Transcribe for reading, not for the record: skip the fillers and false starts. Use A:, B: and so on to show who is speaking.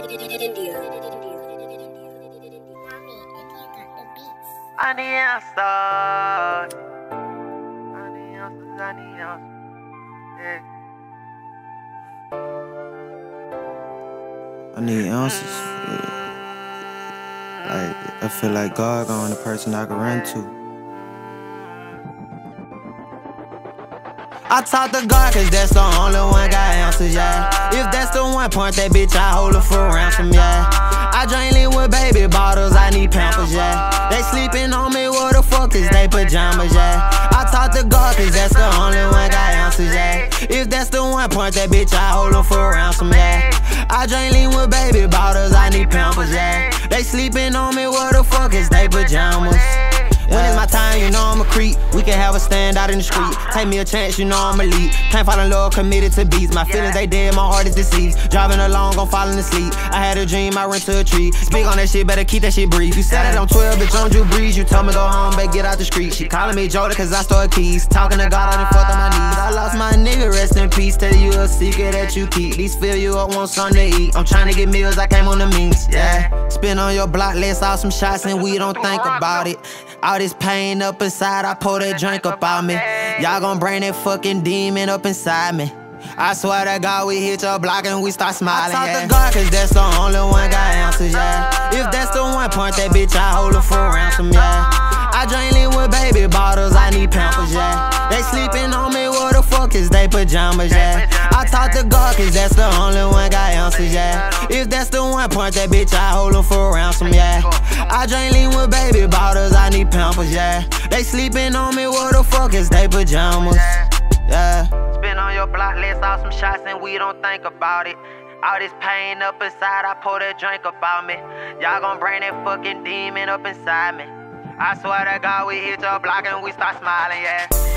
A: India.
B: I need answers. I need answers. I need answers. Yeah.
C: I need answers. I feel like God gone, the person I can run to. I talk to God, cause that's the only one got answers, yeah. If that's the one, point that bitch, I hold her for ransom, yeah. I drink lean with baby bottles, I need Pampers, yeah. They sleeping on me, what the fuck is they pajamas, yeah. I talk to God, cause that's the only one got answers, yeah. If that's the one, point that bitch, I hold her for ransom, yeah. I drink lean with baby bottles, I need Pampers, yeah. They sleeping on me, what the fuck is they pajamas? When it's my time, you know I'm a creep. We can have a stand out in the street. Take me a chance, you know I'm a lead. Can't fall in love, committed to beats. My feelings, they dead, my heart is deceased. Driving along, gon' falling asleep. I had a dream, I rent to a tree. Speak on that shit, better keep that shit brief. You said it on 12, bitch, on Drew Brees. You told me go home, babe, get out the street. She calling me Jordan, cause I stole keys. Talking to God, I done fucked on my knees. I lost my nigga, rest in peace. Tell you a secret that you keep. These fill you up, want something to eat. I'm trying to get meals, I came on the means, yeah. Spin on your block, let's out some shots and we don't think about it. All this pain up inside, I pour that drink up on me. Y'all gon' bring that fucking demon up inside me. I swear to God, we hit your block and we start smiling, I talk to God, cause that's the only one got answers, yeah. If that's the one, point that bitch, I hold her for ransom, yeah. I drink lean with baby bottles, I need Pampers, yeah. They sleeping on me, what the fuck is they pajamas, yeah. I talk to God, cause that's the only one got answers, yeah. If that's the one, point that bitch, I hold her for ransom, yeah. I drink lean with baby bottles, I need Pampers, yeah. They sleeping on me, what the fuck is they pajamas, yeah.
B: Spin on your block, let's out some shots and we don't think about it. All this pain up inside, I pour that drink up on me. Y'all gon' bring that fucking demon up inside me. I swear to God, we hit your block and we start smiling, yeah.